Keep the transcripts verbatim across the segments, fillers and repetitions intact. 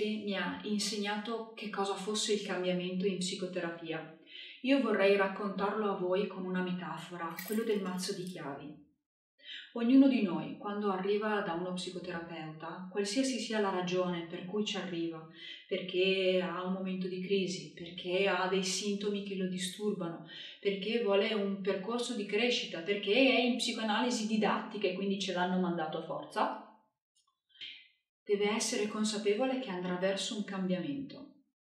maestri mi ha insegnato che cosa fosse il cambiamento in psicoterapia. Io vorrei raccontarlo a voi con una metafora, quello del mazzo di chiavi. Ognuno di noi, quando arriva da uno psicoterapeuta, qualsiasi sia la ragione per cui ci arriva, perché ha un momento di crisi, perché ha dei sintomi che lo disturbano, perché vuole un percorso di crescita, perché è in psicoanalisi didattica e quindi ce l'hanno mandato a forza, deve essere consapevole che andrà verso un cambiamento.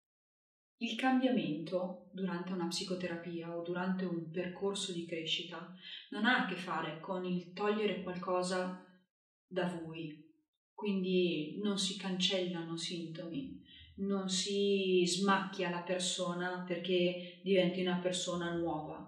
Il cambiamento durante una psicoterapia o durante un percorso di crescita non ha a che fare con il togliere qualcosa da voi, quindi non si cancellano sintomi, non si smacchia la persona perché diventi una persona nuova,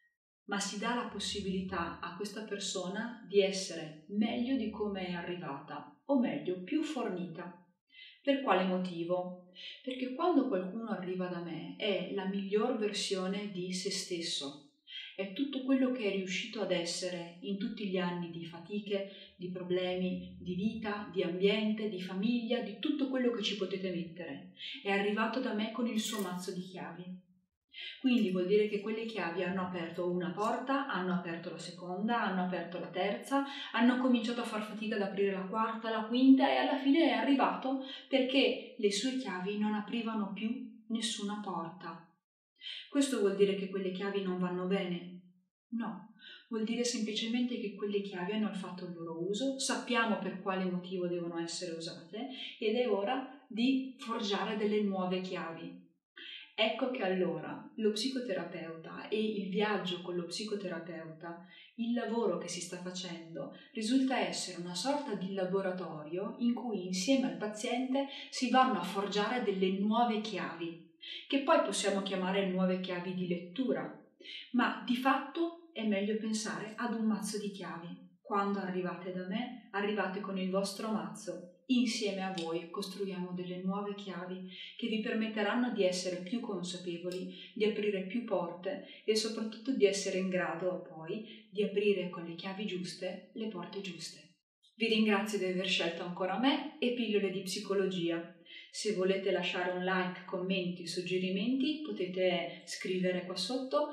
ma si dà la possibilità a questa persona di essere meglio di come è arrivata, o meglio, più fornita. Per quale motivo? Perché quando qualcuno arriva da me è la miglior versione di se stesso, è tutto quello che è riuscito ad essere in tutti gli anni di fatiche, di problemi, di vita, di ambiente, di famiglia, di tutto quello che ci potete mettere. È arrivato da me con il suo mazzo di chiavi. Quindi vuol dire che quelle chiavi hanno aperto una porta, hanno aperto la seconda, hanno aperto la terza, hanno cominciato a far fatica ad aprire la quarta, la quinta e alla fine è arrivato perché le sue chiavi non aprivano più nessuna porta. Questo vuol dire che quelle chiavi non vanno bene? No, vuol dire semplicemente che quelle chiavi hanno fatto il loro uso, sappiamo per quale motivo devono essere usate ed è ora di forgiare delle nuove chiavi. Ecco che allora lo psicoterapeuta e il viaggio con lo psicoterapeuta, il lavoro che si sta facendo, risulta essere una sorta di laboratorio in cui insieme al paziente si vanno a forgiare delle nuove chiavi, che poi possiamo chiamare nuove chiavi di lettura, ma di fatto è meglio pensare ad un mazzo di chiavi. Quando arrivate da me, arrivate con il vostro mazzo. Insieme a voi costruiamo delle nuove chiavi che vi permetteranno di essere più consapevoli, di aprire più porte e soprattutto di essere in grado poi di aprire con le chiavi giuste le porte giuste. Vi ringrazio di aver scelto ancora me e Pillole di Psicologia. Se volete lasciare un like, commenti, suggerimenti, potete scrivere qua sotto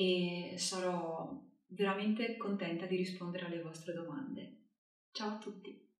e sarò veramente contenta di rispondere alle vostre domande. Ciao a tutti!